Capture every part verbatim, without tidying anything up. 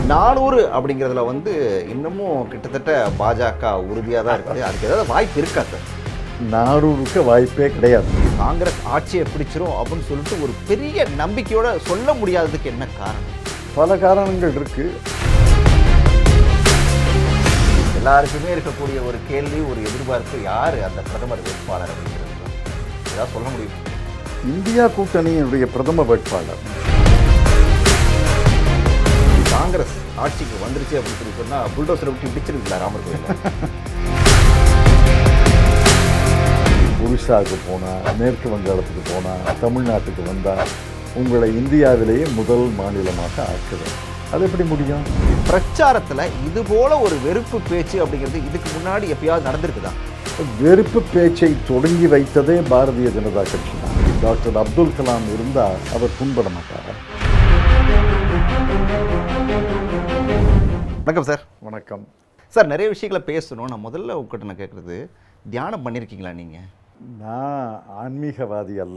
நானூறு அப்படிங்கிறதுல வந்து இன்னமும் கிட்டத்தட்ட பாஜக உறுதியாக தான் இருக்குது. அதுக்கு ஏதாவது வாய்ப்பு இருக்கா சார்? நானூறுக்கு வாய்ப்பே கிடையாது. காங்கிரஸ் ஆட்சியை பிடிச்சிரும் அப்படின்னு சொல்லிட்டு ஒரு பெரிய நம்பிக்கையோட சொல்ல முடியாததுக்கு என்ன காரணம்? பல காரணங்கள் இருக்கு. எல்லாருக்குமே இருக்கக்கூடிய ஒரு கேள்வி, ஒரு எதிர்பார்ப்பு, யார் அந்த பிரதமர் வேட்பாளர் அப்படிங்கிறது ஏதாவது சொல்ல முடியும்? இந்தியா கூட்டணியினுடைய பிரதம வேட்பாளர் காங்கிரஸ் ஆட்சிக்கு வந்துருச்சு அப்படின்னு சொல்லி சொன்னால் புல்டோசரை விட்டு பிடிச்சிருக்குல்ல ராமர் கோயில். ஒரிசாவுக்கு போனால், மேற்கு வங்காளத்துக்கு போனால், தமிழ்நாட்டுக்கு வந்தால் உங்களை இந்தியாவிலேயே முதல் மாநிலமாக ஆக்குவேன். அது எப்படி முடியும்? பிரச்சாரத்தில் இது போல ஒரு வெறுப்பு பேச்சு அப்படிங்கிறது இதுக்கு முன்னாடி எப்பயாவது நடந்திருக்குதா? வெறுப்பு பேச்சை தொடங்கி வைத்ததே பாரதிய ஜனதா கட்சி தான். டாக்டர் அப்துல் கலாம் இருந்தால் அவர் புண்பட மாட்டார். வணக்கம் சார். வணக்கம் சார். நிறைய விஷயங்களை பேசணும். நான் முதல்ல உங்ககிட்ட நான் கேட்குறது, தியானம் பண்ணியிருக்கீங்களா நீங்கள்? நான் ஆன்மீகவாதி அல்ல,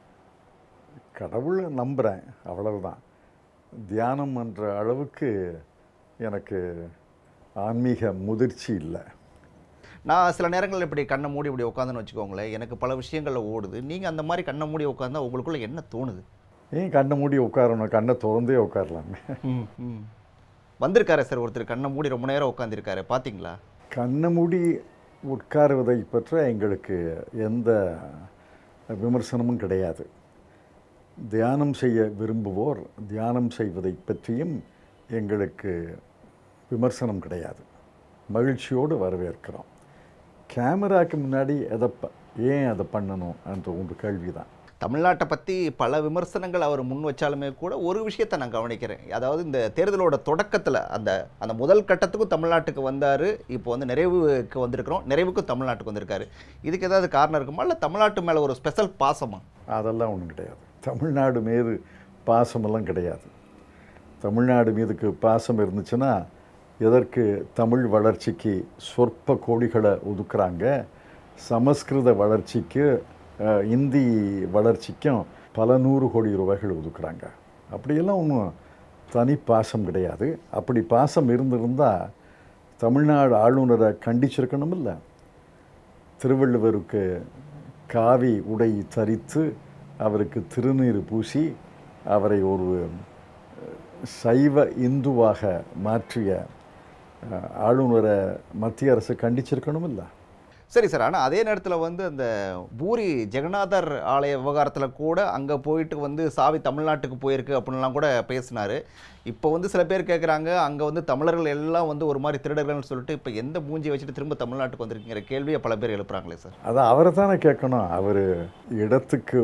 கடவுளை நம்புகிறேன், அவ்வளவுதான். தியானம் என்ற அளவுக்கு எனக்கு ஆன்மீக முதிர்ச்சி இல்லை. நான் சில நேரங்களில் இப்படி கண்ணை மூடி இப்படி உட்காந்துன்னு வச்சுக்கோங்களேன், எனக்கு பல விஷயங்களில் ஓடுது. நீங்கள் அந்த மாதிரி கண்ணை மூடி உட்காந்தா உங்களுக்குள்ள என்ன தோணுது? ஏன் கண்ணை மூடி உட்காரணும்? கண்ணை திறந்தே உட்காரலாமே. ம் ம் வந்திருக்காரு சார் ஒருத்தர், கண்ணை மூடி ரொம்ப நேரம் உட்காந்துருக்காரு, பார்த்தீங்களா? கண்ணை மூடி உட்காருவதை பற்றி எங்களுக்கு எந்த விமர்சனமும் கிடையாது. தியானம் செய்ய விரும்புவோர் தியானம் செய்வதை பற்றியும் எங்களுக்கு விமர்சனம் கிடையாது. மகிழ்ச்சியோடு வரவேற்கிறோம். கேமராக்கு முன்னாடி எதை ப ஏன் அதை பண்ணணும் என்ற ஒரு கேள்வி தான். தமிழ்நாட்டை பற்றி பல விமர்சனங்கள் அவர் முன் வச்சாலுமே கூட ஒரு விஷயத்தை நான் கவனிக்கிறேன். அதாவது இந்த தேர்தலோட தொடக்கத்தில் அந்த அந்த முதல் கட்டத்துக்கும் தமிழ்நாட்டுக்கு வந்தார். இப்போ வந்து நிறைவுக்கு வந்திருக்கிறோம், நிறைவுக்கும் தமிழ்நாட்டுக்கு வந்திருக்காரு. இதுக்கு ஏதாவது காரணம் இருக்குமா, இல்லை தமிழ்நாட்டு மேலே ஒரு ஸ்பெஷல் பாசமா? அதெல்லாம் ஒன்றும் கிடையாது. தமிழ்நாடு மீது பாசமெல்லாம் கிடையாது. தமிழ்நாடு மீதுக்கு பாசம் இருந்துச்சுன்னா எதற்கு தமிழ் வளர்ச்சிக்கு சொற்ப கோடிகளை ஒதுக்குறாங்க, சமஸ்கிருத வளர்ச்சிக்கு இந்தி வளர்ச்சிக்கும் பல நூறு கோடி ரூபாய்கள் ஒதுக்குறாங்க. அப்படியெல்லாம் ஒன்றும் தனி பாசம் கிடையாது. அப்படி பாசம் இருந்திருந்தால் தமிழ்நாடு ஆளுநரை கண்டிச்சிருக்கணும். இல்லை, திருவள்ளுவருக்கு காவி உடை தரித்து அவருக்கு திருநீர் பூசி அவரை ஒரு சைவ இந்துவாக மாற்றிய ஆளுநரை மத்திய அரசு கண்டிச்சிருக்கணும். இல்லை. சரி சார். ஆனால் அதே நேரத்தில் வந்து அந்த பூரி ஜெகநாதர் ஆலய விவகாரத்தில் கூட அங்கே போயிட்டு வந்து சாவி தமிழ்நாட்டுக்கு போயிருக்கு அப்படின்லாம் கூட பேசினார். இப்போ வந்து சில பேர் கேட்குறாங்க, அங்கே வந்து தமிழர்கள் எல்லாம் வந்து ஒரு மாதிரி திருடர்கள்னு சொல்லிட்டு இப்போ எந்த மூஞ்சி வச்சுட்டு திரும்ப தமிழ்நாட்டுக்கு வந்திருக்கிற கேள்வியை பல பேர் எழுப்புறாங்களே சார். அதை அவரை தானே கேட்கணும். அவர் இடத்துக்கு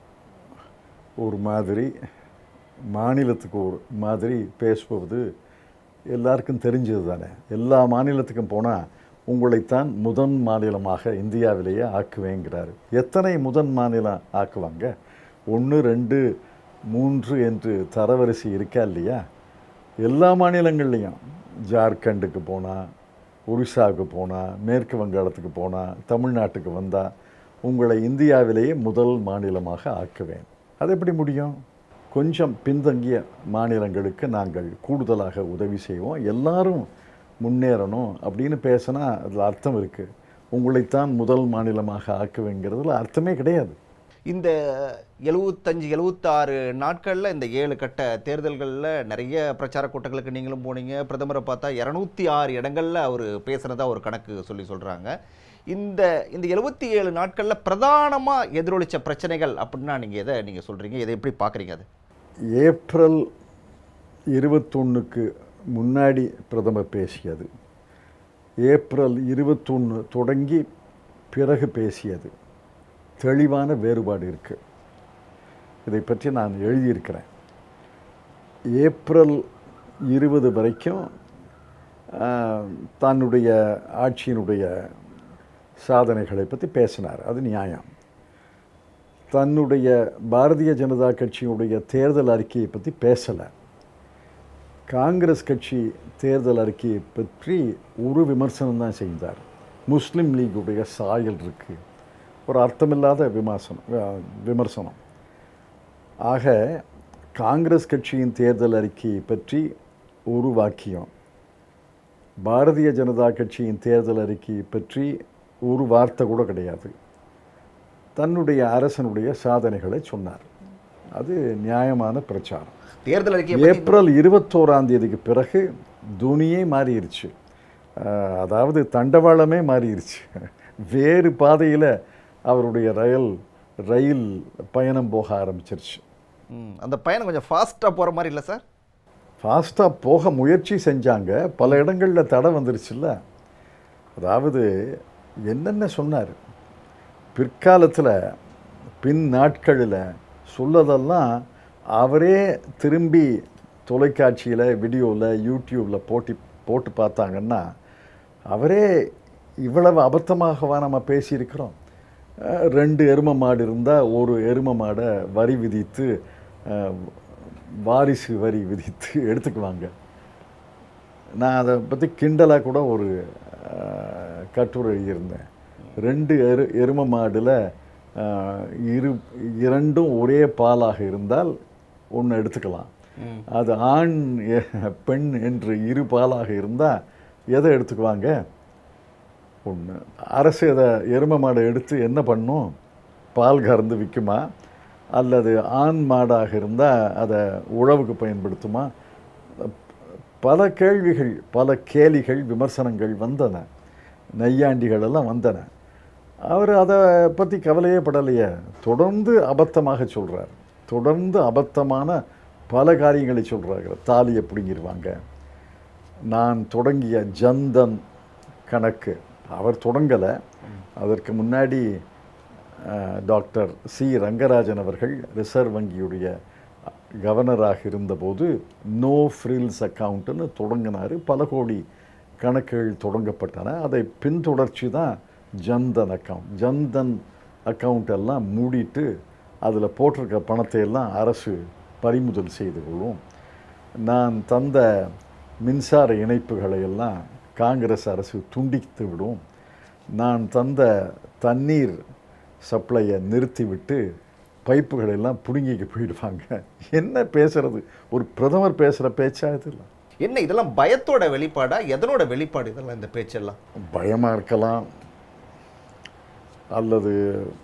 ஒரு மாதிரி, மாநிலத்துக்கு ஒரு மாதிரி பேசுவது எல்லாருக்கும் தெரிஞ்சது தானே. எல்லா மாநிலத்துக்கும் போனால் உங்களைத்தான் முதன் மாநிலமாக இந்தியாவிலேயே ஆக்குவேங்கிறாரு. எத்தனை முதன் மாநிலம் ஆக்குவாங்க? ஒன்று, ரெண்டு, மூன்று என்று தரவரிசை இருக்கா இல்லையா? எல்லா மாநிலங்கள்லேயும் ஜார்க்கண்டுக்கு போனால், ஒரிசாவுக்கு போனால், மேற்கு வங்காளத்துக்கு போனால், தமிழ்நாட்டுக்கு வந்தால் உங்களை இந்தியாவிலேயே முதல் மாநிலமாக ஆக்குவேன். அது எப்படி முடியும்? கொஞ்சம் பின்தங்கிய மாநிலங்களுக்கு நாங்கள் கூடுதலாக உதவி செய்வோம், எல்லாரும் முன்னேறணும் அப்படின்னு பேசினா அதில் அர்த்தம் இருக்குது. உங்களைத்தான் முதல் மாநிலமாக ஆக்குவேங்கிறதுல அர்த்தமே கிடையாது. இந்த எழுபத்தஞ்சு எழுபத்தாறு நாட்களில் இந்த ஏழு கட்ட தேர்தல்களில் நிறைய பிரச்சார கூட்டங்களுக்கு நீங்களும் போனீங்க. பிரதமரை பார்த்தா இரநூத்தி ஆறு இடங்களில் அவர் பேசுகிறதா ஒரு கணக்கு சொல்லி சொல்கிறாங்க. இந்த இந்த எழுபத்தி ஏழு நாட்களில் பிரதானமாக எதிரொலித்த பிரச்சனைகள் அப்படின்னா நீங்கள் எதை நீங்கள் சொல்கிறீங்க, எதை எப்படி பார்க்குறீங்க? அது ஏப்ரல் இருபத்தொன்றுக்கு முன்னாடி பிரதமர் பேசியது, ஏப்ரல் இருபத்தொன்று தொடங்கி பிறகு பேசியது, தெளிவான வேறுபாடு இருக்குது. இதை பற்றி நான் எழுதியிருக்கிறேன். ஏப்ரல் இருபது வரைக்கும் தன்னுடைய ஆட்சியினுடைய சாதனைகளை பற்றி பேசினார், அது நியாயம். தன்னுடைய பாரதிய ஜனதா கட்சியினுடைய தேர்தல் அறிக்கையை பற்றி பேசலை. காங்கிரஸ் கட்சி தேர்தல் அறிக்கையை பற்றி ஒரு விமர்சனம் தான் செய்தார். முஸ்லீம் லீக்குடைய சாயல் இருக்குது, ஒரு அர்த்தமில்லாத விமர்சனம் விமர்சனம் ஆக காங்கிரஸ் கட்சியின் தேர்தல் அறிக்கையை பற்றி ஒரு வாக்கியம் பாரதிய ஜனதா கட்சியின் தேர்தல் அறிக்கையை பற்றி ஒரு வார்த்தை கூட கிடையாது. தன்னுடைய அரசனுடைய சாதனைகளை சொன்னார். அது நியாயமான பிரச்சாரம். தேர்தல் அறிக்கை ஏப்ரல் இருபத்தோராம் தேதிக்கு பிறகு துணியே மாறிடுச்சு. அதாவது தண்டவாளமே மாறிடுச்சு. வேறு பாதையில் அவருடைய ரயில் ரயில் பயணம் போக ஆரம்பிச்சிருச்சு. அந்த பயணம் கொஞ்சம் ஃபாஸ்ட்டாக போகிற மாதிரி இல்லை சார்? ஃபாஸ்ட்டாக போக முயற்சி செஞ்சாங்க, பல இடங்களில் தடை வந்துருச்சுல்ல. அதாவது என்னென்ன சொன்னார் பிற்காலத்தில், பின் நாட்களில் சொல்லதெல்லாம் அவரே திரும்பி தொலைக்காட்சியில், வீடியோவில், யூடியூப்பில் போட்டி போட்டு பார்த்தாங்கன்னா அவரே இவ்வளவு அபத்தமாகவா நம்ம பேசியிருக்கிறோம். ரெண்டு எரும மாடு இருந்தால் ஒரு எரும மாடை வரி விதித்து, வாரிசு வரி விதித்து எடுத்துக்குவாங்க. நான் அதை பற்றி கிண்டலாக கூட ஒரு கட்டுரை எழுதியிருந்தேன். ரெண்டு எரு எரும மாடில் இரு இரண்டும் ஒரே பாலாக இருந்தால் ஒன்று எடுத்துக்கலாம். அது ஆண் பெண் என்று இரு பாலாக இருந்தால் எதை எடுத்துக்குவாங்க? ஒன்று. அரசு அதை எரும மாடை எடுத்து என்ன பண்ணும்? பால் கறந்து விற்குமா? அல்லது ஆண் மாடாக இருந்தால் அதை உழவுக்கு பயன்படுத்துமா? பல கேள்விகள், பல கேலிகள், விமர்சனங்கள் வந்தன, நையாண்டிகளெல்லாம் வந்தன. அவர் அதை பற்றி கவலையே படலையே. தொடர்ந்து அபத்தமாக சொல்கிறார். தொடர்ந்து அபத்தமான பல காரியங்களை சொல்கிறாங்க. தாலியை பிடுங்கிடுவாங்க. நான் தொடங்கிய ஜன்தன் கணக்கு அவர் தொடங்கலை. அதற்கு முன்னாடி டாக்டர் சி ரங்கராஜன் அவர்கள் ரிசர்வ் வங்கியுடைய கவர்னராக இருந்தபோது நோ ஃப்ரில்ஸ் அக்கௌண்ட்டுன்னு தொடங்கினார். பல கோடி கணக்குகள் தொடங்கப்பட்டன. அதை பின்தொடர்ச்சி தான் ஜன்தன் அக்கௌண்ட். ஜன்தன் அக்கௌண்ட் எல்லாம் மூடிட்டு அதில் போட்டிருக்க பணத்தை எல்லாம் அரசு பறிமுதல் செய்து கொள்ளும். நான் தந்த மின்சார இணைப்புகளை எல்லாம் காங்கிரஸ் அரசு துண்டித்து விடும். நான் தந்த தண்ணீர் சப்ளையை நிறுத்திவிட்டு பைப்புகளை எல்லாம் பிடுங்கிக்கு போயிடுவாங்க. என்ன பேசுறது? ஒரு பிரதமர் பேசுகிற பேச்சா இதெல்லாம்? என்ன இதெல்லாம் பயத்தோட வெளிப்பாடா, எதனோட வெளிப்பாடு இதெல்லாம்? இந்த பேச்செல்லாம் பயமாக இருக்கலாம், அல்லது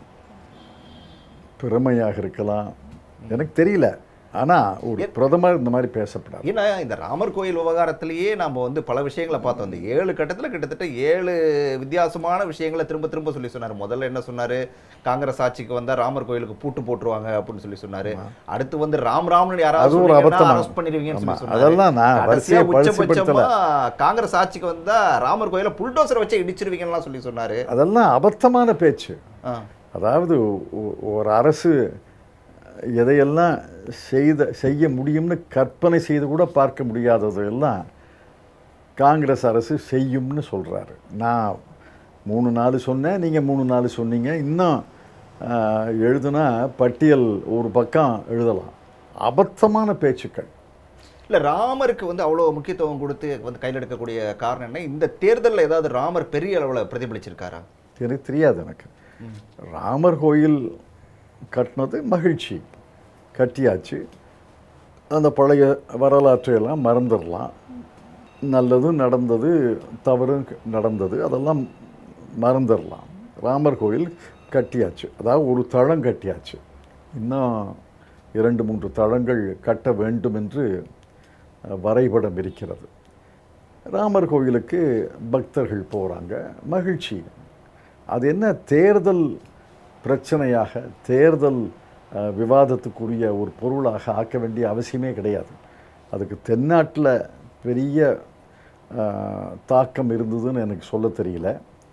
பெருமையாக இருக்கலாம், எனக்கு தெரியல. ஆனால் ஒரு பிரதமர் இந்த மாதிரி பேசப்படாது. ஏன்னா இந்த ராமர் கோயில் விவகாரத்திலேயே நம்ம வந்து பல விஷயங்களை பார்த்தோம். இந்த ஏழு கட்டத்தில் கிட்டத்தட்ட ஏழு வித்தியாசமான விஷயங்களை திரும்ப திரும்ப சொல்லி சொன்னார். முதல்ல என்ன சொன்னார்? காங்கிரஸ் ஆட்சிக்கு வந்தால் ராமர் கோயிலுக்கு பூட்டு போட்டுருவாங்க அப்படின்னு சொல்லி சொன்னார். அடுத்து வந்து ராம் ராம்னு யாராவது அரெஸ்ட் பண்ணிடுவீங்கன்னு சொல்லி சொன்னார். அதெல்லாம் நான் உச்சபட்சமா காங்கிரஸ் ஆட்சிக்கு வந்தா ராமர் கோயிலை புல்டோசரை வச்சு இடிச்சிருவீங்கன்னு சொல்லி சொன்னாரு. அதெல்லாம் அபத்தமான பேச்சு. அதாவது ஒரு அரசு எதையெல்லாம் செய்த செய்ய முடியும்னு கற்பனை செய்து கூட பார்க்க முடியாததெல்லாம் காங்கிரஸ் அரசு செய்யும்னு சொல்கிறாரு. நான் மூணு நாள் சொன்னேன், நீங்கள் மூணு நாள் சொன்னீங்க. இன்னும் எழுதுனா பட்டியல் ஒரு பக்கம் எழுதலாம். அபத்தமான பேச்சுக்கள். இல்லை, ராமருக்கு வந்து அவ்வளோ முக்கியத்துவம் கொடுத்து வந்து கையில் எடுக்கக்கூடிய காரணம் என்ன? இந்த தேர்தலில் ஏதாவது ராமர் பெரிய அளவில் பிரதிபலிச்சிருக்காரா? எனக்கு தெரியாது. எனக்கு ராமர் கோயில் கட்டினது மகிழ்ச்சி, கட்டியாச்சு. அந்த பழைய வரலாற்றையெல்லாம் மறந்துடலாம். நல்லது நடந்தது, தவறு நடந்தது, அதெல்லாம் மறந்துடலாம். ராமர் கோயில் கட்டியாச்சு, அதாவது ஒரு தளம் கட்டியாச்சு. இன்னும் இரண்டு மூன்று தளங்கள் கட்ட வேண்டும் என்று வரைபடம் இருக்கிறது. ராமர் கோயிலுக்கு பக்தர்கள் போகிறாங்க, மகிழ்ச்சி. அது என்ன தேர்தல் பிரச்சனையாக, தேர்தல் விவாதத்துக்குரிய ஒரு பொருளாக ஆக்க வேண்டிய அவசியமே கிடையாது. அதுக்கு தென்னாட்டில் பெரிய தாக்கம் இருந்ததுன்னு எனக்கு சொல்ல தெரியல.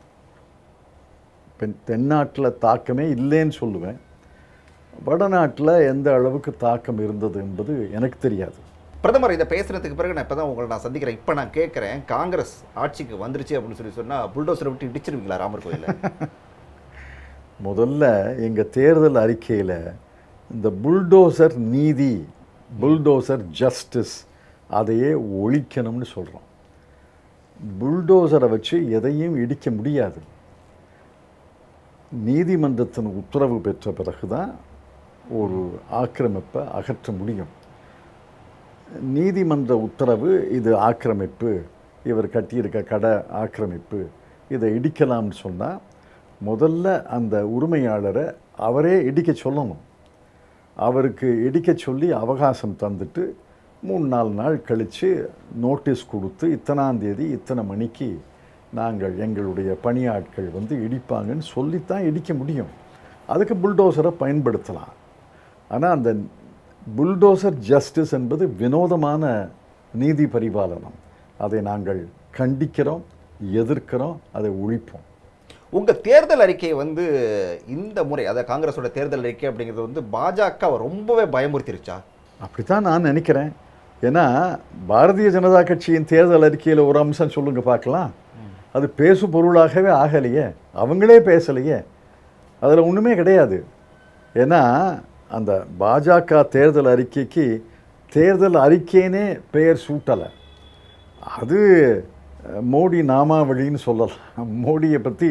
தென்னாட்டில் தாக்கமே இல்லைன்னு சொல்லுவேன். வடநாட்டில் எந்த அளவுக்கு தாக்கம் இருந்தது என்பது எனக்கு தெரியாது. பிரதமர் இதை பேசுகிறதுக்கு பிறகு நான் இப்போ தான் உங்களை நான் சந்திக்கிறேன். இப்போ நான் கேட்குறேன், காங்கிரஸ் ஆட்சிக்கு வந்துருச்சு அப்படின்னு சொல்லி சொன்னால் புல்டோசரை விட்டு இடிச்சிருவீங்களா ராமர் கோயிலை? முதல்ல எங்கள் தேர்தல் அறிக்கையில் இந்த புல்டோசர் நீதி, புல்டோசர் ஜஸ்டிஸ் அதையே ஒழிக்கணும்னு சொல்கிறோம். புல்டோசரை வச்சு எதையும் இடிக்க முடியாது. நீதிமன்றத்தின் உத்தரவு பெற்ற பிறகு தான் ஒரு ஆக்கிரமிப்பை அகற்ற முடியும். நீதிமன்ற உத்தரவு இது ஆக்கிரமிப்பு, இவர் கட்டியிருக்க கடை ஆக்கிரமிப்பு, இதை இடிக்கலாம்னு சொன்னால் முதல்ல அந்த உரிமையாளரை அவரே இடிக்க சொல்லணும். அவருக்கு இடிக்க சொல்லி அவகாசம் தந்துட்டு மூணு நாலு நாள் கழித்து நோட்டீஸ் கொடுத்து இத்தனாம் தேதி இத்தனை மணிக்கு நாங்கள் எங்களுடைய பணியாட்கள் வந்து இடிப்பாங்கன்னு சொல்லித்தான் இடிக்க முடியும். அதுக்கு புல்டோசரை பயன்படுத்தலாம். ஆனால் அந்த புல்டோசர் ஜஸ்டிஸ் என்பது வினோதமான நீதி பரிபாலனம். அதை நாங்கள் கண்டிக்கிறோம், எதிர்க்கிறோம், அதை ஒழிப்போம். உங்கள் தேர்தல் அறிக்கை வந்து இந்த முறை, அதாவது காங்கிரஸோட தேர்தல் அறிக்கை அப்படிங்கிறது வந்து பாஜகவை ரொம்பவே பயமுறுத்திருச்சா? அப்படித்தான் நான் நினைக்கிறேன். ஏன்னா பாரதிய ஜனதா கட்சியின் தேர்தல் அறிக்கையில் ஒரு அம்சம் சொல்லுங்க பார்க்கலாம். அது பேசு பொருளாகவே ஆகலையே, அவங்களே பேசலையே, அதில் ஒன்றுமே கிடையாது. ஏன்னா அந்த பாஜக தேர்தல் அறிக்கைக்கு தேர்தல் அறிக்கைனே பெயர் சூட்டலை. அது மோடி நாமாவளின்னு சொல்லலாம். மோடியை பற்றி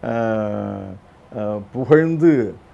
புகழ்ந்து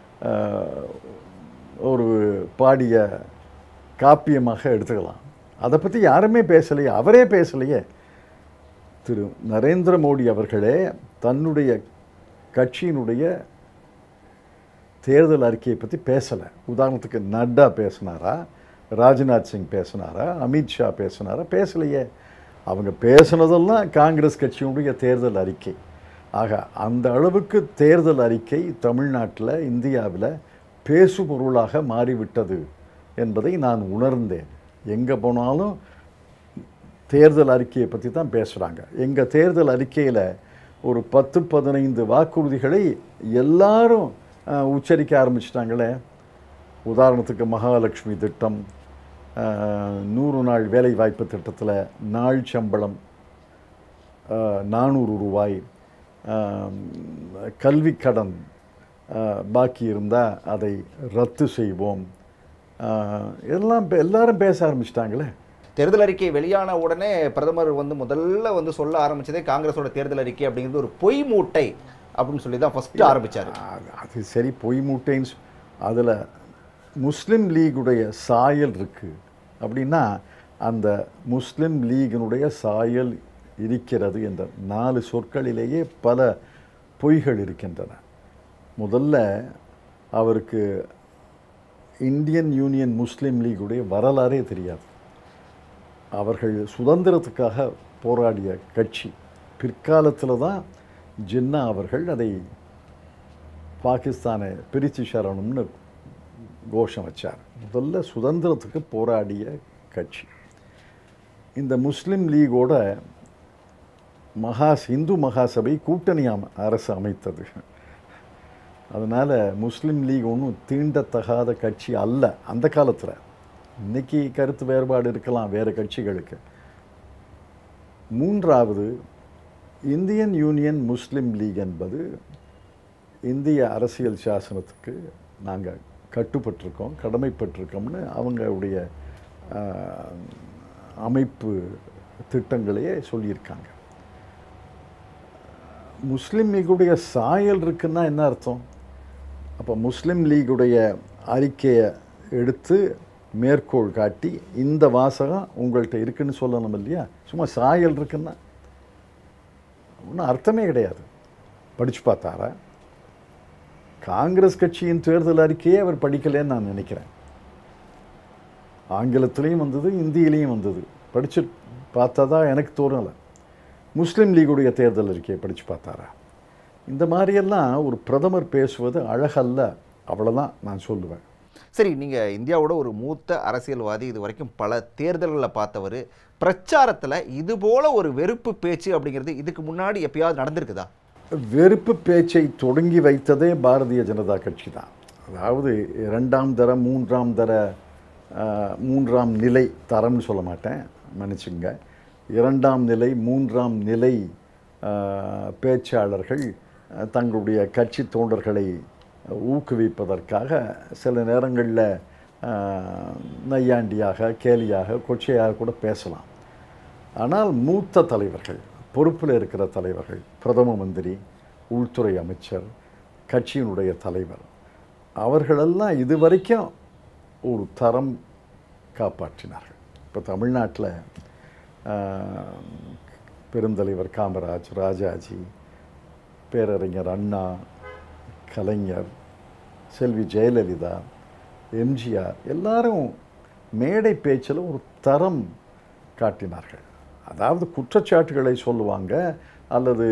ஒரு பாடிய காப்பியமாக எடுத்துக்கலாம். அதை பற்றி யாருமே பேசலையே, அவரே பேசலையே. திரு நரேந்திர மோடி அவர்களே தன்னுடைய கட்சியினுடைய தேர்தல் அறிக்கையை பற்றி பேசலை. உதாரணத்துக்கு நட்டா பேசினாரா, ராஜ்நாத் சிங் பேசினாரா, அமித்ஷா பேசினாரா? பேசலையே. அவங்க பேசினதெல்லாம் காங்கிரஸ் கட்சியினுடைய தேர்தல் அறிக்கை. ஆக அந்த அளவுக்கு தேர்தல் அறிக்கை தமிழ்நாட்டில், இந்தியாவில் பேசு பொருளாக மாறிவிட்டது என்பதை நான் உணர்ந்தேன். எங்கே போனாலும் தேர்தல் அறிக்கையை பற்றி தான் பேசுகிறாங்க. எங்கள் தேர்தல் அறிக்கையில் ஒரு பத்து பதினைந்து வாக்குறுதிகளை எல்லாரும் உச்சரிக்க ஆரம்பிச்சிட்டாங்களே. உதாரணத்துக்கு மகாலட்சுமி திட்டம், நூறு நாள் வேலைவாய்ப்பு திட்டத்தில் நாள் சம்பளம் நானூறு ரூபாய், கல்வி கடன் பாக்கி இருந்தால் அதை ரத்து செய்வோம், எல்லாம் எல்லாரும் பேச ஆரம்பிச்சிட்டாங்களே. தேர்தல் அறிக்கை வெளியான உடனே பிரதமர் வந்து முதல்ல வந்து சொல்ல ஆரம்பித்ததே காங்கிரஸோட தேர்தல் அறிக்கை அப்படிங்கிறது ஒரு பொய் மூட்டை அப்படின்னு சொல்லி தான் ஃபஸ்ட்டு ஆரம்பித்தார். அது சரி, பொய் மூட்டைன்னு அதில் முஸ்லீம் லீகுடைய சாயல் இருக்குது அப்படின்னா அந்த முஸ்லீம் லீகினுடைய சாயல் இருக்கிறது என்ற நாலு சொற்களிலேயே பல பொய்கள் இருக்கின்றன. முதல்ல அவருக்கு இந்தியன் யூனியன் முஸ்லீம் லீகுடைய வரலாறே தெரியாது. அவர்கள் சுதந்திரத்துக்காக போராடிய கட்சி. பிற்காலத்தில் தான் ஜின்னா அவர்கள் அதை பாகிஸ்தானை பிரித்து சரணம்னு கோஷம் வச்சார். முதல்ல சுதந்திரத்துக்கு போராடிய கட்சி. இந்த முஸ்லீம் லீகோட மகா இந்து மகாசபை கூட்டணி அம அரசு அமைத்தது. அதனால் முஸ்லீம் லீக் ஒன்றும் தீண்டத்தகாத கட்சி அல்ல அந்த காலத்தில். இன்றைக்கி கருத்து வேறுபாடு இருக்கலாம் வேறு கட்சிகளுக்கு. மூன்றாவது, இந்தியன் யூனியன் முஸ்லீம் லீக் என்பது இந்திய அரசியல் சாசனத்துக்கு நாங்கள் கட்டுப்பட்டிருக்கோம், கடமைப்பட்டிருக்கோம்னு அவங்களுடைய அமைப்பு திட்டங்களையே சொல்லியிருக்காங்க. முஸ்லீம் லீகுடைய சாயல் இருக்குன்னா என்ன அர்த்தம்? அப்போ முஸ்லீம் லீகுடைய அறிக்கையை எடுத்து மேற்கோள் காட்டி இந்த வாசகம் உங்கள்கிட்ட இருக்குன்னு சொல்லணும் இல்லையா? சும்மா சாயல் இருக்குன்னா ஒன்றும் அர்த்தமே கிடையாது. படித்து பார்த்தாரா? காங்கிரஸ் கட்சியின் தேர்தல் அறிக்கையே அவர் படிக்கலைன்னு நான் நினைக்கிறேன். ஆங்கிலத்திலையும் வந்தது, இந்தியிலையும் வந்தது. படித்து பார்த்ததா எனக்கு தோணலை. முஸ்லீம் லீகுடைய தேர்தல் அறிக்கையை படித்து பார்த்தாரா? இந்த மாதிரியெல்லாம் ஒரு பிரதமர் பேசுவது அழகல்ல, அவ்வளோதான் நான் சொல்லுவேன். சரி, நீங்கள் இந்தியாவோட ஒரு மூத்த அரசியல்வாதி, இது வரைக்கும் பல தேர்தல்களில் பார்த்தவர், பிரச்சாரத்தில் இதுபோல் ஒரு வெறுப்பு பேச்சு அப்படிங்கிறது இதுக்கு முன்னாடி எப்பயாவது நடந்திருக்குதா? வெறுப்பு பேச்சை தொடங்கி வைத்ததே பாரதிய ஜனதா கட்சி தான். அதாவது இரண்டாம் தர மூன்றாம் தர மூன்றாம் நிலை தரம்னு சொல்ல மாட்டேன், மன்னிச்சுங்க, இரண்டாம் நிலை மூன்றாம் நிலை பேச்சாளர்கள் தங்களுடைய கட்சி தொண்டர்களை ஊக்குவிப்பதற்காக சில நேரங்களில் நையாண்டியாக, கேலியாக, கொச்சையாக கூட பேசலாம். ஆனால் மூத்த தலைவர்கள், பொறுப்பில் இருக்கிற தலைவர்கள், பிரதம மந்திரி, உள்துறை அமைச்சர், கட்சியினுடைய தலைவர், அவர்களெல்லாம் இதுவரைக்கும் ஒரு தரம் காப்பாற்றினார்கள். இப்போ தமிழ்நாட்டில் பெருந்தலைவர் காமராஜ், ராஜாஜி, பேரறிஞர் அண்ணா, கலைஞர், செல்வி ஜெயலலிதா, எம்ஜிஆர் எல்லாரும் மேடை பேச்சில் ஒரு தரம் காட்டினார்கள். அதாவது குற்றச்சாட்டுகளை சொல்லுவாங்க அல்லது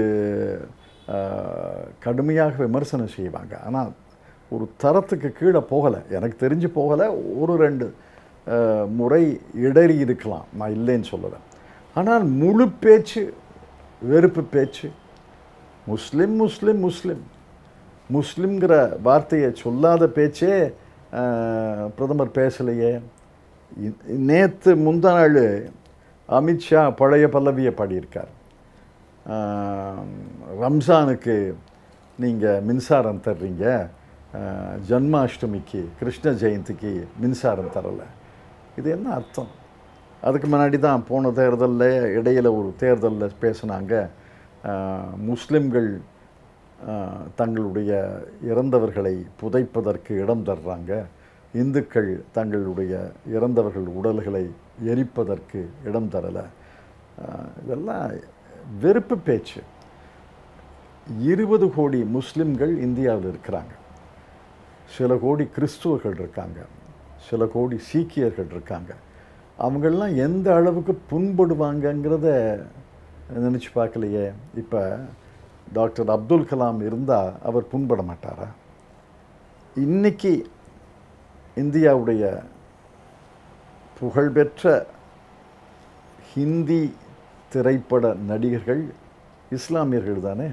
கடுமையாக விமர்சனம் செய்வாங்க. ஆனால் ஒரு தரத்துக்கு கீழே போகலை, எனக்கு தெரிஞ்சு போகலை. ஒரு ரெண்டு முறை இடறி இருக்கலாம், நான் இல்லைன்னு சொல்லலை. ஆனால் முழு பேச்சு வெறுப்பு பேச்சு, முஸ்லிம் முஸ்லிம் முஸ்லிம் முஸ்லிம்ங்கிற வார்த்தையை சொல்லாத பேச்சே பிரதமர் பேசலையே. நேற்று முந்தா நாள் அமித்ஷா பழைய பல்லவியை பாடியிருக்கார். ரம்ஜானுக்கு நீங்கள் மின்சாரம் தர்றீங்க, ஜன்மாஷ்டமிக்கு கிருஷ்ண ஜெயந்திக்கு மின்சாரம் தரலை. இது என்ன அர்த்தம்? அதுக்கு முன்னாடி தான் போன தேர்தலில் இடையில் ஒரு தேர்தலில் பேசினாங்க, முஸ்லிம்கள் தங்களுடைய இறந்தவர்களை புதைப்பதற்கு இடம் தர்றாங்க, இந்துக்கள் தங்களுடைய இறந்தவர்கள் உடல்களை எரிப்பதற்கு இடம் தரலை. இதெல்லாம் வெறுப்பு பேச்சு. இருபது கோடி முஸ்லிம்கள் இந்தியாவில் இருக்கிறாங்க, சில கோடி கிறிஸ்துவர்கள் இருக்காங்க, சில கோடி சீக்கியர்கள் இருக்காங்க. அவங்களெலாம் எந்த அளவுக்கு புண்படுவாங்கங்கிறத நினச்சி பார்க்கலையே. இப்போ டாக்டர் அப்துல் கலாம் இருந்தால் அவர் புண்பட மாட்டாரா? இன்னைக்கு இந்தியாவுடைய புகழ்பெற்ற ஹிந்தி திரைப்பட நடிகர்கள் இஸ்லாமியர்கள் தானே.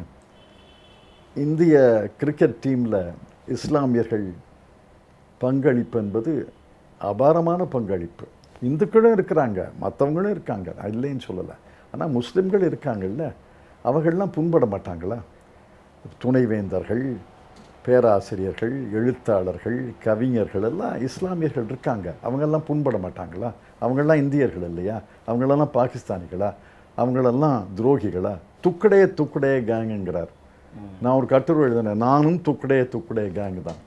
இந்திய கிரிக்கெட் டீமில் இஸ்லாமியர்கள் பங்களிப்பு என்பது அபாரமான பங்களிப்பு. இந்துக்களும் இருக்கிறாங்க, மற்றவங்களும் இருக்காங்க, இல்லைன்னு சொல்லலை. ஆனால் முஸ்லிம்கள் இருக்காங்கல்ல, அவர்கள்லாம் புண்பட மாட்டாங்களா? துணைவேந்தர்கள், பேராசிரியர்கள், எழுத்தாளர்கள், கவிஞர்கள் எல்லாம் இஸ்லாமியர்கள் இருக்காங்க, அவங்கெல்லாம் புண்பட மாட்டாங்களா? அவங்கெல்லாம் இந்தியர்கள் இல்லையா? அவங்களெல்லாம் பாகிஸ்தானிகளா? அவங்களெல்லாம் துரோகிகளா? துக்கடைய துக்கடைய கேங்குங்கிறார். நான் ஒரு கட்டுரை எழுதினேன், நானும் துக்கடைய துக்கடைய கேங்கு தான்.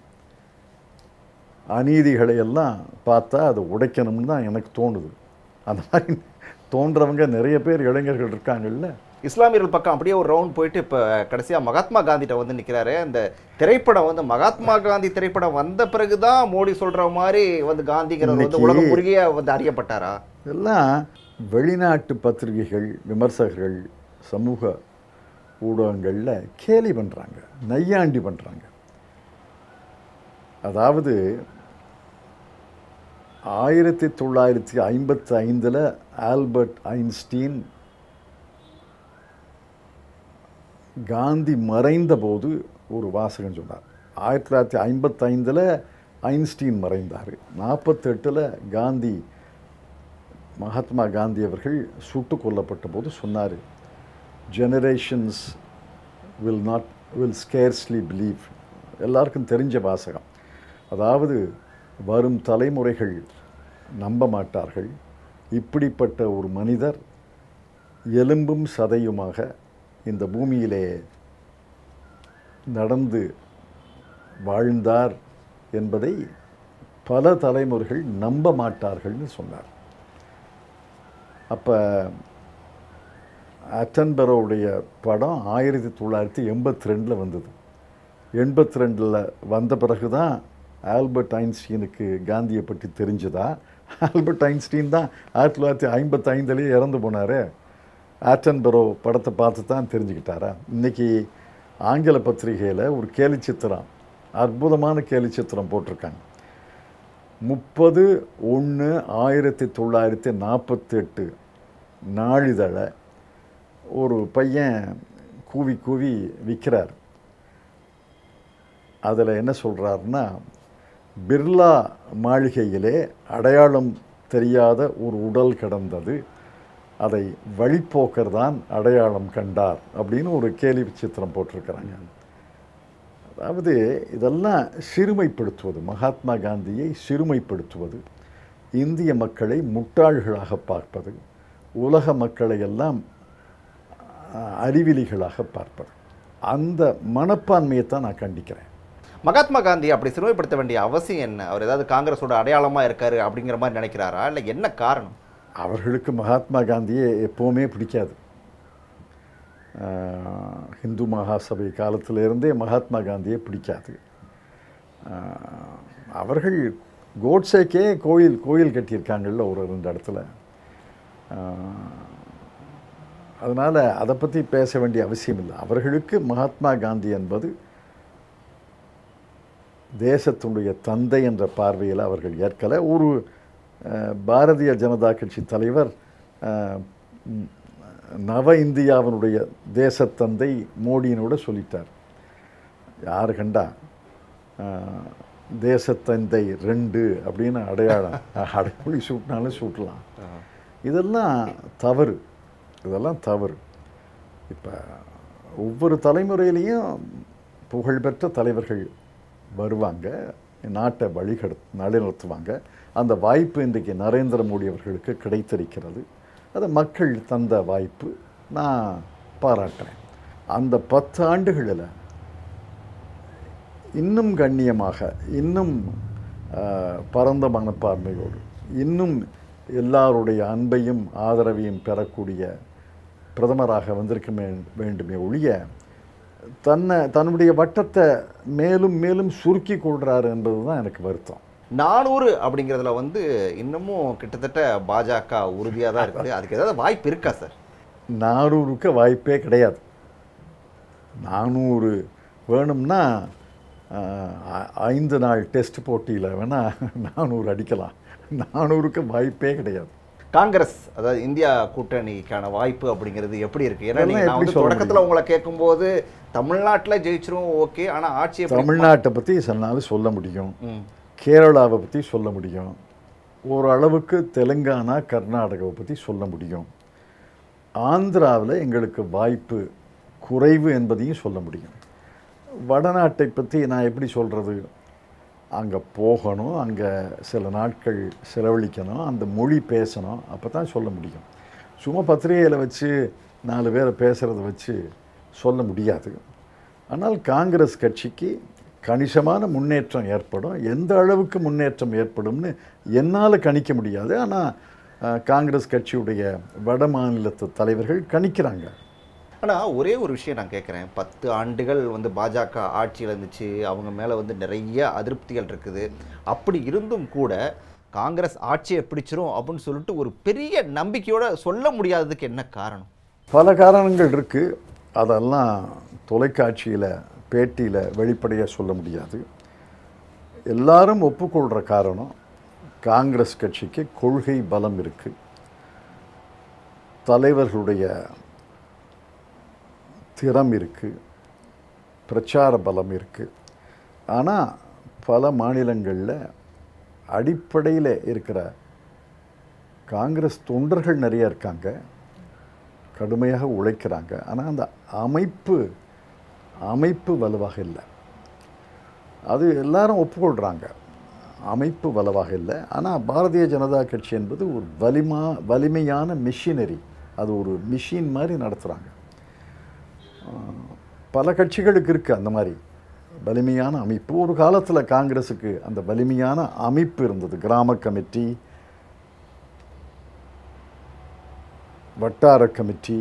அநீதிகளை எல்லாம் பார்த்தா அதை உடைக்கணும்னு தான் எனக்கு தோணுது. அந்த மாதிரி தோன்றவங்க நிறைய பேர் இளைஞர்கள் இருக்காங்கல்ல. இஸ்லாமியர்கள் பக்கம் அப்படியே ஒரு ரவுண்ட் போயிட்டு இப்போ கடைசியாக மகாத்மா காந்திகிட்ட வந்து நிற்கிறாரு. அந்த திரைப்படம் வந்து மகாத்மா காந்தி திரைப்படம் வந்த பிறகு தான் மோடி சொல்கிற மாதிரி வந்து காந்திங்கிறவர் வந்து உலகம் முருகிய வந்து அறியப்பட்டாரா? எல்லாம் வெளிநாட்டு பத்திரிகைகள், விமர்சகர்கள், சமூக ஊடகங்களில் கேலி பண்ணுறாங்க, நையாண்டி பண்ணுறாங்க. அதாவது ஆயிரத்தி தொள்ளாயிரத்தி ஐம்பத்தி ஐந்தில் ஆல்பர்ட் ஐன்ஸ்டீன் காந்தி மறைந்த போது ஒரு வாசகம் சொன்னார். ஆயிரத்தி தொள்ளாயிரத்தி ஐம்பத்தி ஐந்தில் ஐன்ஸ்டீன் மறைந்தார். நாற்பத்தெட்டில் காந்தி மகாத்மா காந்தி அவர்கள் சுட்டு கொல்லப்பட்ட போது சொன்னார், generations will not will scarcely believe. எல்லாருக்கும் தெரிஞ்ச வாசகம். அதாவது வரும் தலைமுறைகள் நம்ப மாட்டார்கள், இப்படிப்பட்ட ஒரு மனிதர் எலும்பும் சதையுமாக இந்த பூமியிலே நடந்து வாழ்ந்தார் என்பதை பல தலைமுறைகள் நம்ப மாட்டார்கள்னு சொன்னார். அப்போ அட்டன்பரோவுடைய படம் ஆயிரத்தி தொள்ளாயிரத்தி எண்பத்தி ரெண்டில் வந்தது. எண்பத்தி ரெண்டில் வந்த பிறகு தான் ஆல்பர்ட் ஐன்ஸ்டீனுக்கு காந்தியை பற்றி தெரிஞ்சதா? ஆல்பர்ட் ஐன்ஸ்டீன் தான் ஆயிரத்தி தொள்ளாயிரத்தி ஐம்பத்தி ஐந்துலேயே இறந்து போனார். ஆட்டன்பரோ படத்தை பார்த்து தான் தெரிஞ்சுக்கிட்டாரா? இன்றைக்கி ஆங்கில பத்திரிகையில் ஒரு கேலி சித்திரம், அற்புதமான கேலி சித்திரம் போட்டிருக்காங்க. முப்பது ஒன்று ஆயிரத்தி தொள்ளாயிரத்தி நாற்பத்தி எட்டு நாளிதழை ஒரு பையன் கூவி கூவி விற்கிறார். அதில் என்ன சொல்கிறாருன்னா, பிர்லா மாளிகையிலே அடையாளம் தெரியாத ஒரு உடல் கிடந்தது, அதை வழிப்போக்கர் தான் அடையாளம் கண்டார் அப்படின்னு ஒரு கேலி சித்திரம் போட்டிருக்கிறாங்க. அதாவது இதெல்லாம் சிறுமைப்படுத்துவது, மகாத்மா காந்தியை சிறுமைப்படுத்துவது, இந்திய மக்களை முட்டாள்களாக பார்ப்பது, உலக மக்களை எல்லாம் அறிவிலிகளாக பார்ப்பது. அந்த மனப்பான்மையை தான் நான் கண்டிக்கிறேன். மகாத்மா காந்தி அப்படி சிறுமைப்படுத்த வேண்டிய அவசியம் என்ன? அவர் ஏதாவது காங்கிரஸோட அடையாளமாக இருக்காரு அப்படிங்கிற மாதிரி நினைக்கிறாரா, இல்லை என்ன காரணம்? அவர்களுக்கு மகாத்மா காந்தியே எப்போவுமே பிடிக்காது. ஹிந்து மகாசபை காலத்திலிருந்தே மகாத்மா காந்தியே பிடிக்காது. அவர்கள் கோட்ஸேக்கே கோயில் கோயில் கட்டியிருக்காங்கல்ல ஒரு ரெண்டு இடத்துல. அதனால் அதை பற்றி பேச வேண்டிய அவசியம் இல்லை. அவர்களுக்கு மகாத்மா காந்தி என்பது தேசத்தினுடைய தந்தை என்ற பார்வையில் அவர்கள் ஏற்கலை. ஒரு பாரதிய ஜனதா கட்சி தலைவர் நவ இந்தியாவினுடைய தேசத்தந்தை மோடியினோட சொல்லிட்டார். யார் கண்டா தேசத்தந்தை ரெண்டு அப்படின்னு அடையாளம் அடைமொழி சூட்டினாலும் சூட்டலாம். இதெல்லாம் தவறு, இதெல்லாம் தவறு. இப்போ ஒவ்வொரு தலைமுறையிலையும் புகழ்பெற்ற தலைவர்கள் வருவாங்க, நாட்டை வழிகடு நடைநடத்துவாங்க. அந்த வாய்ப்பு இன்றைக்கு நரேந்திர மோடி அவர்களுக்கு கிடைத்திருக்கிறது. அது மக்கள் தந்த வாய்ப்பு, நான் பாராட்டுறேன். அந்த பத்து ஆண்டுகளில் இன்னும் கண்ணியமாக, இன்னும் பரந்த மனப்பான்மையோடு, இன்னும் எல்லாருடைய அன்பையும் ஆதரவையும் பெறக்கூடிய பிரதமராக வந்திருக்க வேண்டுமே ஒழிய தன்னை தன்னுடைய வட்டத்தை மேலும் மேலும் சுருக்கி கொள்கிறாரு என்பது தான் எனக்கு வருத்தம். நானூறு அப்படிங்கிறதுல வந்து இன்னமும் கிட்டத்தட்ட பாஜக உறுதியாக தான் இருக்குது. அதுக்கு ஏதாவது வாய்ப்பு இருக்கா சார்? நானூறுக்கு வாய்ப்பே கிடையாது. நானூறு வேணும்னா ஐந்து நாள் டெஸ்ட் போட்டியில் வேணால் நானூறு அடிக்கலாம். நானூறுக்கு வாய்ப்பே கிடையாது. காங்கிரஸ், அதாவது இந்தியா கூட்டணிக்கான வாய்ப்பு அப்படிங்கிறது எப்படி இருக்குது? ஏன்னா நீங்கள் வந்து தொடக்கத்தில் உங்களை கேட்கும்போது தமிழ்நாட்டில் ஜெயிச்சிரும் ஓகே, ஆனால் ஆட்சியை தமிழ்நாட்டை பற்றி சொன்னாலும் சொல்ல முடியும், கேரளாவை பற்றி சொல்ல முடியும், ஓரளவுக்கு தெலுங்கானா கர்நாடகாவை பற்றி சொல்ல முடியும். ஆந்திராவில் எங்களுக்கு வாய்ப்பு குறைவு என்பதையும் சொல்ல முடியும். வடநாட்டை பற்றி நான் எப்படி சொல்கிறது? அங்கே போகணும், அங்கே சில நாட்கள் செலவழிக்கணும், அந்த மொழி பேசணும், அப்போ தான் சொல்ல முடியும். சும்மா பத்திரிகையில் வச்சு நாலு பேரை பேசுகிறத வச்சு சொல்ல முடியாது. ஆனால் காங்கிரஸ் கட்சிக்கு கணிசமான முன்னேற்றம் ஏற்படும். எந்த அளவுக்கு முன்னேற்றம் ஏற்படும்னு என்னால் கணிக்க முடியாது. ஆனால் காங்கிரஸ் கட்சியுடைய வட மாநிலத்து தலைவர்கள் கணிக்கிறாங்க. ஆனால் ஒரே ஒரு விஷயம் நான் கேட்குறேன். பத்து ஆண்டுகள் வந்து பாஜக ஆட்சியில் இருந்துச்சு, அவங்க மேலே வந்து நிறைய அதிருப்திகள் இருக்குது. அப்படி இருந்தும் கூட காங்கிரஸ் ஆட்சியை பிடிச்சிரும் அப்படின்னு சொல்லிட்டு ஒரு பெரிய நம்பிக்கையோடு சொல்ல முடியாததுக்கு என்ன காரணம்? பல காரணங்கள் இருக்குது. அதெல்லாம் தொலைக்காட்சியில் பேட்டியில் வெளிப்படையாக சொல்ல முடியாது. எல்லாரும் ஒப்புக்கொள்கிற காரணம், காங்கிரஸ் கட்சிக்கு கொள்கை பலம் இருக்குது, தலைவர்களுடைய திறம் இருக்குது, பிரச்சார பலம் இருக்குது. ஆனால் பல மாநிலங்களில் அடிப்படையில் இருக்கிற காங்கிரஸ் தொண்டர்கள் நிறையா இருக்காங்க, கடுமையாக உழைக்கிறாங்க. ஆனால் அந்த அமைப்பு அமைப்பு வலுவாக இல்லை. அது எல்லாரும் ஒப்புக்கொள்கிறாங்க, அமைப்பு வலுவாக இல்லை. ஆனால் பாரதிய ஜனதா கட்சி என்பது ஒரு வலிமா வலிமையான மிஷினரி, அது ஒரு மிஷின் மாதிரி நடத்துகிறாங்க. பல கட்சிகளுக்கு இருக்குது அந்த மாதிரி வலிமையான அமைப்பு. ஒரு காலத்தில் காங்கிரஸுக்கு அந்த வலிமையான அமைப்பு இருந்தது. கிராம கமிட்டி, வட்டார கமிட்டி,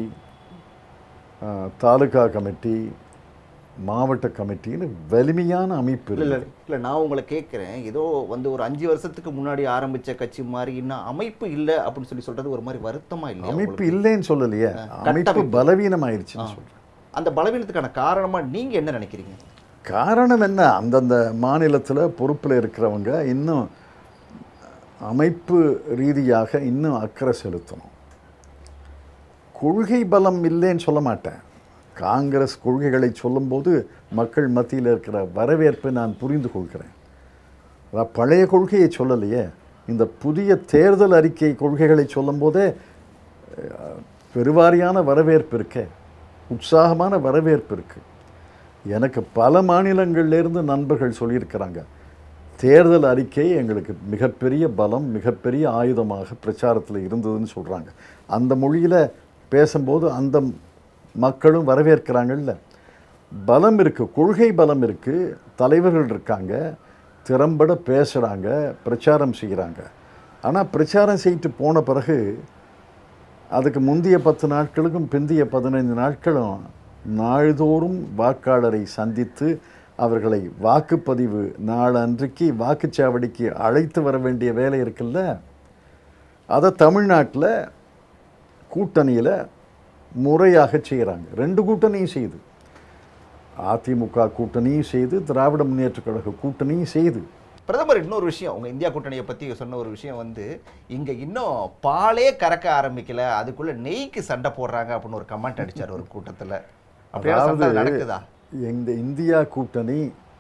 தாலுகா கமிட்டி, மாவட்ட கமிட்டின்னு வலிமையான அமைப்பு. இல்லை இல்லை நான் உங்களை கேட்குறேன், ஏதோ வந்து ஒரு அஞ்சு வருஷத்துக்கு முன்னாடி ஆரம்பித்த கட்சி மாதிரி இன்னும் அமைப்பு இல்லை அப்படின்னு சொல்லி சொல்கிறது ஒரு மாதிரி வருத்தமாக இல்லை? அமைப்பு இல்லைன்னு சொல்லலையே, அமைப்பு பலவீனமாயிருச்சுன்னு சொல்கிறேன். அந்த பலவீனத்துக்கான காரணமாக நீங்கள் என்ன நினைக்கிறீங்க? காரணம் என்ன? அந்தந்த மாநிலத்தில் பொறுப்பில் இருக்கிறவங்க இன்னும் அமைப்பு ரீதியாக இன்னும் அக்கறை செலுத்தணும். கொள்கை பலம் இல்லைன்னு சொல்ல மாட்டேன். காங்கிரஸ் கொள்கைகளை சொல்லும்போது மக்கள் மத்தியில் இருக்கிற வரவேற்பை நான் புரிந்து கொள்கிறேன். அதான் பழைய கொள்கையை சொல்லலையே, இந்த புதிய தேர்தல் அறிக்கை கொள்கைகளை சொல்லும்போதே பெருவாரியான வரவேற்பு இருக்கே, உற்சாகமான வரவேற்பு இருக்குது. எனக்கு பல மாநிலங்கள்லேருந்து நண்பர்கள் சொல்லியிருக்கிறாங்க, தேர்தல் அறிக்கை எங்களுக்கு மிகப்பெரிய பலம், மிகப்பெரிய ஆயுதமாக பிரச்சாரத்தில் இருந்ததுன்னு சொல்கிறாங்க. அந்த மொழியில் பேசும்போது அந்த மக்களும் வரவேற்கிறாங்கல்ல. பலம் இருக்குது, கொள்கை பலம் இருக்குது, தலைவர்கள் இருக்காங்க, திறம்பட பேசுகிறாங்க, பிரச்சாரம் செய்கிறாங்க. ஆனால் பிரச்சாரம் செய்யிட்டு போன பிறகு அதுக்கு முந்தைய பத்து நாட்களுக்கும் பிந்தைய பதினைந்து நாட்களும் நாள்தோறும் வாக்காளரை சந்தித்து அவர்களை வாக்குப்பதிவு நாளன்றைக்கு வாக்குச்சாவடிக்கு அழைத்து வர வேண்டிய வேலை இருக்குல்ல, அதை தமிழ்நாட்டில் கூட்டணியில் முறையாக செய்கிறாங்க. ரெண்டு கூட்டணியும் செய்து, அதிமுக கூட்டணியும் செய்து, திராவிட முன்னேற்றக் கழக கூட்டணியும் செய்து. பிரதமர் இன்னொரு விஷயம், உங்க இந்தியா கூட்டணியை பத்தி சொன்ன ஒரு விஷயம் வந்து, இங்க இன்னும் பாலே கறக்க ஆரம்பிக்கல, அதுக்குள்ள நெய்க்கு சண்டை போடுறாங்க அப்படின்னு ஒரு கமெண்ட் அடிச்சார் ஒரு கூட்டத்தில். அதாவது நடக்குதா? இந்த இந்தியா கூட்டணி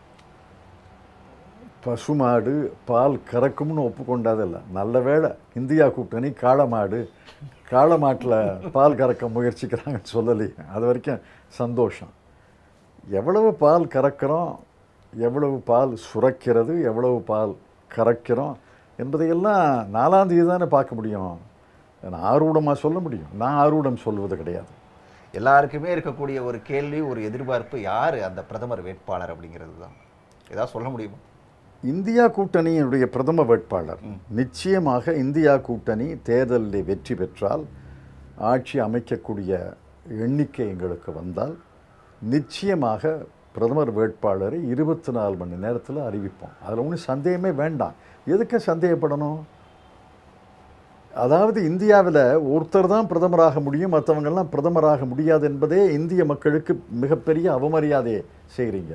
பசுமாடு பால் கறக்கும்னு ஒப்புக்கொண்டதில்லை. நல்ல வேளை இந்தியா கூட்டணி காளமாடு, காளமாட்டில் பால் கறக்க முயற்சிக்கிறாங்கன்னு சொல்லலை. அது வரைக்கும் சந்தோஷம். எவ்வளவு பால் கறக்கிறோம், எவ்வளவு பால் சுரக்கிறது, எவ்வளவு பால் கறக்கிறோம் என்பதையெல்லாம் நாலாம் தேதி தானே பார்க்க முடியும். நான் ஆர்வமாக சொல்ல முடியும், நான் ஆர்வம் சொல்வது கிடையாது. எல்லாருக்குமே இருக்கக்கூடிய ஒரு கேள்வி, ஒரு எதிர்பார்ப்பு, யார் அந்த பிரதமர் வேட்பாளர் அப்படிங்கிறது தான். ஏதாவது சொல்ல முடியுமா? இந்தியா கூட்டணியினுடைய பிரதம வேட்பாளர் நிச்சயமாக இந்தியா கூட்டணி தேர்தலில் வெற்றி பெற்றால், ஆட்சி அமைக்கக்கூடிய எண்ணிக்கை எங்களுக்கு வந்தால், நிச்சயமாக பிரதமர் வேட்பாளரை இருபத்தி நாலு மணி நேரத்தில் அறிவிப்போம். அதில் ஒன்றும் சந்தேகமே வேண்டாம். எதுக்கு சந்தேகப்படணும்? அதாவது இந்தியாவில் ஒருத்தர் தான் பிரதமராக முடியும், மற்றவங்கெல்லாம் பிரதமராக முடியாது என்பதே இந்திய மக்களுக்கு மிகப்பெரிய அவமரியாதையை செய்கிறீங்க.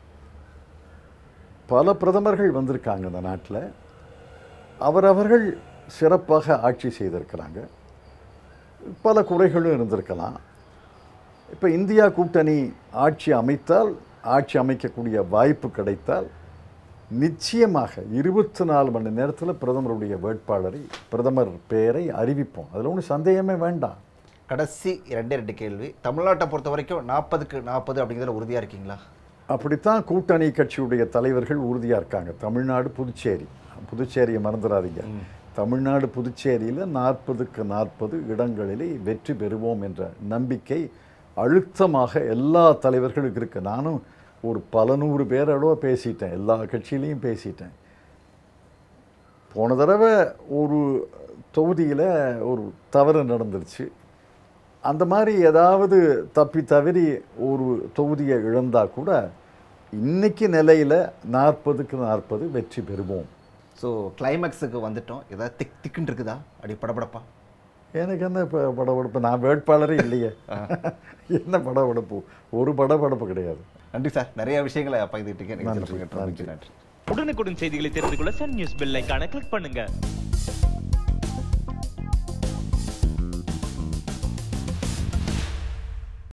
பல பிரதமர்கள் வந்திருக்காங்க இந்த நாட்டில், அவரவர்கள் சிறப்பாக ஆட்சி செய்திருக்கிறாங்க. பல குறைகளும் இருந்திருக்கலாம். இப்போ இந்தியா கூட்டணி ஆட்சி அமைத்தால், ஆட்சி அமைக்கக்கூடிய வாய்ப்பு கிடைத்தால், நிச்சயமாக இருபத்தி நாலு மணி நேரத்தில் பிரதமருடைய வேட்பாளரை, பிரதமர் பெயரை அறிவிப்போம். அதில் ஒன்றும் சந்தேகமே வேண்டாம். கடைசி ரெண்டே ரெண்டு கேள்வி. தமிழ்நாட்டை பொறுத்த வரைக்கும் நாற்பதுக்கு நாற்பது அப்படிங்கிறதுல உறுதியாக இருக்கீங்களா? அப்படித்தான் கூட்டணி கட்சியுடைய தலைவர்கள் உறுதியாக இருக்காங்க. தமிழ்நாடு புதுச்சேரி, புதுச்சேரியை மறந்துடாதீங்க. தமிழ்நாடு புதுச்சேரியில் நாற்பதுக்கு நாற்பது இடங்களிலே வெற்றி பெறுவோம் என்ற நம்பிக்கை அழுத்தமாக எல்லா தலைவர்களுக்கு இருக்குது. நானும் ஒரு பல நூறு பேரோட பேசிட்டேன், எல்லா கட்சியிலையும் பேசிட்டேன். போன தடவை ஒரு தொகுதியில் ஒரு தவறு நடந்துருச்சு. அந்த மாதிரி ஏதாவது தப்பி தவறி ஒரு தொகுதியை இழந்தால் கூட இன்னைக்கு நிலையில் நாற்பதுக்கு நாற்பது வெற்றி பெறுவோம். ஸோ கிளைமேக்ஸுக்கு வந்துட்டோம். ஏதாவது திக் திக்குன்னு இருக்குதா? அப்படி படபடப்பா? எனக்கு என்ன இப்போ படபடப்பு? நான் வேட்பாளரே இல்லையே, என்ன படபடப்பு? ஒரு படபடப்பு கிடையாது. நன்றி சார், நிறைய விஷயங்களை பகிர்ந்துட்டீங்க. நன்றி. நன்றி. உடனுக்குடன் செய்திகளை தெரிந்து கொள்ள சன் நியூஸ் பெல் ஐகானை கிளிக் பண்ணுங்க.